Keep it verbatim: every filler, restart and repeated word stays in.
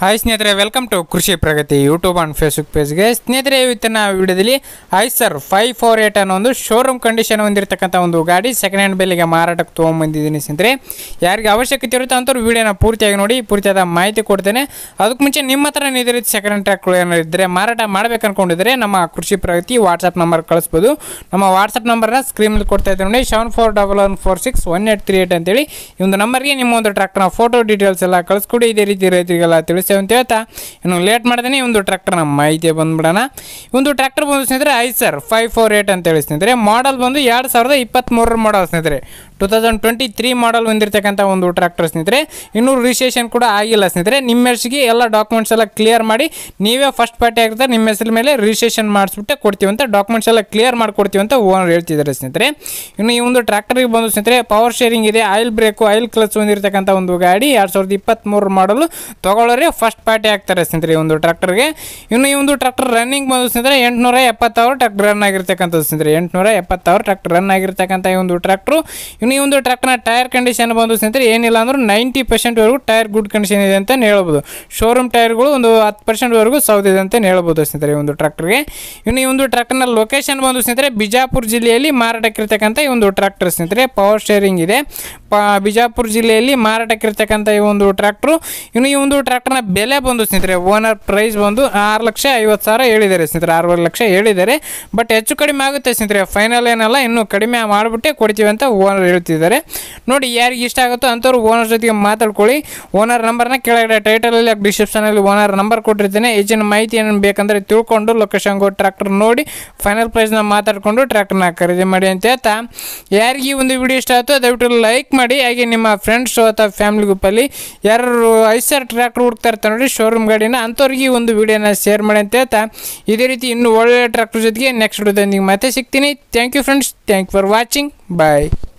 Hi ಸ್ನೇಹಿತರೆ, welcome to Krishi Pragati YouTube and Facebook ಪೇಜ್ಗೆ. ಸ್ನೇಹಿತರೆ, ಇವತ್ತಿನ ವಿಡಿಯೋದಲ್ಲಿ ಐಸರ್ ಫೈವ್ ಫೋರ್ ಏಟ್ ಅನ್ನೋ ಒಂದು ಶೋರೂಮ್ ಕಂಡೀಷನ್ ಹೊಂದಿರತಕ್ಕಂಥ ಒಂದು ಗಾಡಿ ಸೆಕೆಂಡ್ ಹ್ಯಾಂಡ್ ಬೆಲೆಗೆ ಮಾರಾಟಕ್ಕೆ ತೊಗೊಂಬಂದಿದ್ದೀನಿ. ಸ್ನೇಹಿತರೆ, ಯಾರಿಗೆ ಅವಶ್ಯಕತೆ ಇರುತ್ತೋ ಅಂಥವ್ರು ವಿಡಿಯೋನ ಪೂರ್ತಿಯಾಗಿ ನೋಡಿ, ಪೂರ್ತಿಯಾದ ಮಾಹಿತಿ ಕೊಡ್ತೇನೆ. ಅದಕ್ಕೆ ಮುಂಚೆ ನಿಮ್ಮ ಹತ್ರ ಇದೇ ರೀತಿ ಸೆಕೆಂಡ್ ಹ್ಯಾಂಡ್ ಟ್ರ್ಯಾಕ್ಗಳು ಏನಾರು ಇದ್ದರೆ ಮಾರಾಟ ಮಾಡಬೇಕು ಅನ್ಕೊಂಡಿದ್ರೆ ನಮ್ಮ ಕೃಷಿ ಪ್ರಗತಿ ವಾಟ್ಸಪ್ ನಂಬರ್ ಕಳಿಸ್ಬೋದು. ನಮ್ಮ ವಾಟ್ಸಪ್ ನಂಬರ್ನ ಸ್ಕ್ರೀನ್ ಮೇಲೆ ಕೊಡ್ತಾ ಇದ್ದೀವಿ ನೋಡಿ, seven four double one four six one eight three eight ಅಂತೇಳಿ ಈ ಒಂದು ನಂಬರ್ಗೆ ನಿಮ್ಮ ಒಂದು ಟ್ರ್ಯಾಕ್ಟರ್ನ ಫೋಟೋ ಡೀಟೇಲ್ಸ್ ಎಲ್ಲ ಕಳಿಸ್ಕೊಡಿ. ಇದೇ ರೀತಿ ರೈತರಿಗೆಲ್ಲ ತಿಳಿಸ್ತೇವೆ ಅಂತ ಹೇಳ್ತಾ ಇನ್ನು ಲೇಟ್ ಮಾಡ್ದೇನೆ ಈ ಒಂದು ಟ್ರ್ಯಾಕ್ಟರ್ನ ಮಾಹಿತಿ ಬಂದ್ಬಿಡೋಣ. ಈ ಒಂದು ಟ್ರ್ಯಾಕ್ಟರ್ ಬಂದು ಸ್ನೇಹಿತರೆ ಐಸರ್ ಫೈವ್ ಫೋರ್ ಏಟ್ ಅಂತ ಹೇಳಿ ಸ್ನೇಹಿತರೆ, ಮಾಡಲ್ ಬಂದು ಎರಡು ಸಾವಿರದ ಇಪ್ಪತ್ತ್ಮೂರರ ಮಾಡಲ್ ಸ್ನೇಹಿತರೆ, two thousand twenty three model ಹೊಂದಿರತಕ್ಕಂಥ ಒಂದು ಟ್ರ್ಯಾಕ್ಟರ್ ಸ್ನೇಹಿತರೆ. ಇನ್ನೂ ರಿಜಿಸ್ಟ್ರೇಷನ್ ಕೂಡ ಆಗಿಲ್ಲ ಸ್ನೇಹಿತರೆ. ನಿಮ್ಮ ಹೆಸರಿಗೆ ಎಲ್ಲ ಡಾಕ್ಯುಮೆಂಟ್ಸ್ ಎಲ್ಲ ಕ್ಲಿಯರ್ ಮಾಡಿ ನೀವೇ ಫಸ್ಟ್ ಪಾರ್ಟಿ ಆಗಿರ್ತಾರೆ ನಿಮ್ಮ ಹೆಸರ ಮೇಲೆ ರಿಜಿಸ್ಟ್ರೇಷನ್ ಮಾಡಿಸ್ಬಿಟ್ಟೆ ಕೊಡ್ತೀವಿ ಅಂತ, ಡಾಕ್ಯುಮೆಂಟ್ಸ್ ಎಲ್ಲ ಕ್ಲಿಯರ್ ಮಾಡಿಕೊಡ್ತೀವಿ ಅಂತ ಓನರ್ ಹೇಳ್ತಿದ್ದಾರೆ ಸ್ನೇಹಿತರೆ. ಇನ್ನು ಈ ಒಂದು ಟ್ರ್ಯಾಕ್ಟರ್ಗೆ ಬಂದು ಸ್ನೇಹಿತರೆ ಪವರ್ ಶೇರಿಂಗ್ ಇದೆ, ಆಯಿಲ್ ಬ್ರೇಕು ಆಯಿಲ್ ಕ್ಲಚ್ ಹೊಂದಿರತಕ್ಕಂಥ ಒಂದು ಗಾಡಿ, ಎರಡು ಸಾವಿರದ ಇಪ್ಪತ್ತ್ಮೂರು ಮಾಡಲು ತೊಗೊಳ್ಳೋರೆ ಫಸ್ಟ್ ಪಾರ್ಟಿ ಆಗ್ತಾರೆ ಸ್ನೇಹಿತರೆ ಈ ಒಂದು ಟ್ರ್ಯಾಕ್ಟರ್ಗೆ. ಇನ್ನು ಈ ಒಂದು ಟ್ರ್ಯಾಕ್ಟರ್ ರನ್ನಿಂಗ್ ಬಂದು ಸ್ನೇಹಿತರೆ ಎಂಟುನೂರ ಎಪ್ಪತ್ತಾರು ಟ್ರ್ಯಾಕ್ಟರ್ ರನ್ ಆಗಿರ್ತಕ್ಕಂಥದ್ದು ಸ್ನೇಹಿತರೆ, ಎಂಟುನೂರ ಎಪ್ಪತ್ತಾರು ಟ್ರ್ಯಾಕ್ಟರ್ ರನ್ ಆಗಿರ್ತಕ್ಕಂಥ ಈ ಒಂದು ಟ್ರ್ಯಾಕ್ಟರು. ಇನ್ನು ಈ ಒಂದು ಟ್ರ್ಯಾಕ್ಟರ್ನ ಟೈರ್ ಕಂಡೀಷನ್ ಬಂದು ಸ್ನೇಹಿತರೆ ಏನಿಲ್ಲ ಅಂದರೂ ನೈಂಟಿ ಪರ್ಸೆಂಟ್ವರೆಗೂ ಟೈರ್ ಗುಡ್ ಕಂಡೀಷನ್ ಇದೆ ಅಂತ ಹೇಳ್ಬೋದು. ಶೋರೂಮ್ ಟೈರ್ಗಳು ಒಂದು ಹತ್ತು ಪರ್ಸೆಂಟ್ವರೆಗೂ ಸೌದಿದೆ ಅಂತ ಹೇಳ್ಬೋದು ಸ್ನೇಹಿತರೆ ಈ ಒಂದು ಟ್ರ್ಯಾಕ್ಟರ್ಗೆ. ಇನ್ನು ಈ ಒಂದು ಟ್ರ್ಯಾಕ್ಟರ್ನ ಲೊಕೇಶನ್ ಬಂದು ಸ್ನೇಹಿತರೆ ಬಿಜಾಪುರ ಜಿಲ್ಲೆಯಲ್ಲಿ ಮಾರಾಟಕ್ಕಿರ್ತಕ್ಕಂಥ ಈ ಒಂದು ಟ್ರ್ಯಾಕ್ಟರ್ ಸ್ನೇಹಿತರೆ, ಪವರ್ ಶೇರಿಂಗ್ ಇದೆ, ಪ ಬಿಜಾಪುರ ಜಿಲ್ಲೆಯಲ್ಲಿ ಮಾರಾಟಕ್ಕಿರ್ತಕ್ಕಂಥ ಈ ಒಂದು ಟ್ರ್ಯಾಕ್ಟರು. ಇನ್ನು ಈ ಒಂದು ಟ್ರ್ಯಾಕ್ಟರ್ನ ಬೆಲೆ ಬಂದು ಸ್ನೇಹಿತರೆ ಓನರ್ ಪ್ರೈಸ್ ಬಂದು ಆರು ಲಕ್ಷ ಐವತ್ತು ಸಾವಿರ ಹೇಳಿದ್ದಾರೆ ಸ್ನೇಹಿತರೆ, ಆರು ಲಕ್ಷ ಹೇಳಿದ್ದಾರೆ. ಬಟ್ ಹೆಚ್ಚು ಕಡಿಮೆ ಆಗುತ್ತೆ ಸ್ನೇಹಿತರೆ, ಫೈನಲ್ ಏನಲ್ಲ, ಇನ್ನೂ ಕಡಿಮೆ ಮಾಡಿಬಿಟ್ಟೆ ಕೊಡ್ತೀವಿ ಅಂತ ಓನರ್ ಹೇಳ್ತಿದ್ದಾರೆ. ನೋಡಿ, ಯಾರಿಗೆ ಇಷ್ಟ ಆಗುತ್ತೋ ಅಂಥವ್ರು ಓನರ್ ಜೊತೆಗೆ ಮಾತಾಡ್ಕೊಳ್ಳಿ. ಓನರ್ ನಂಬರ್ನ ಕೆಳಗಡೆ ಟೈಟಲಲ್ಲಿ ಡಿಸ್ಕ್ರಿಪ್ಷನಲ್ಲಿ ಓನರ್ ನಂಬರ್ ಕೊಟ್ಟಿರ್ತೇನೆ. ಹೆಚ್ಚಿನ ಮಾಹಿತಿ ಏನು ಬೇಕಂದರೆ ತಿಳ್ಕೊಂಡು ಲೊಕೇಶನ್ಗೆ ಟ್ರ್ಯಾಕ್ಟರ್ ನೋಡಿ ಫೈನಲ್ ಪ್ರೈಸ್ನ ಮಾತಾಡಿಕೊಂಡು ಟ್ರ್ಯಾಕ್ಟರ್ನ ಖರೀದಿ ಮಾಡಿ ಅಂತ ಹೇಳ್ತಾ, ಯಾರಿಗೆ ಈ ಒಂದು ವಿಡಿಯೋ ಇಷ್ಟ ಆಯಿತು ದಯವಿಟ್ಟು ಲೈಕ್ ಮಾಡಿ. ಹಾಗೆ ನಿಮ್ಮ ಫ್ರೆಂಡ್ಸ್ ಅಥವಾ ಫ್ಯಾಮಿಲಿ ಗ್ರೂಪಲ್ಲಿ ಯಾರು ಐಸರ್ ಟ್ರ್ಯಾಕ್ಟರ್ ಹುಡುಕ್ತಾ ಇರ್ತಾರೆ ನೋಡಿ ಶೋರೂಮ್ ಗಾಡಿನ, ಅಂಥವ್ರಿಗೆ ಒಂದು ವಿಡಿಯೋನ ಶೇರ್ ಮಾಡಿ ಅಂತ ಹೇಳ್ತಾ, ಇದೇ ರೀತಿ ಇನ್ನೂ ಒಳ್ಳೆಯ ಟ್ರ್ಯಾಕ್ಟರ್ ಜೊತೆಗೆ ನೆಕ್ಸ್ಟ್ ವಿಡಿಯೋದೊಂದಿಗೆ ಮತ್ತೆ ಸಿಗ್ತೀನಿ. Thank you friends, thank you for watching, bye.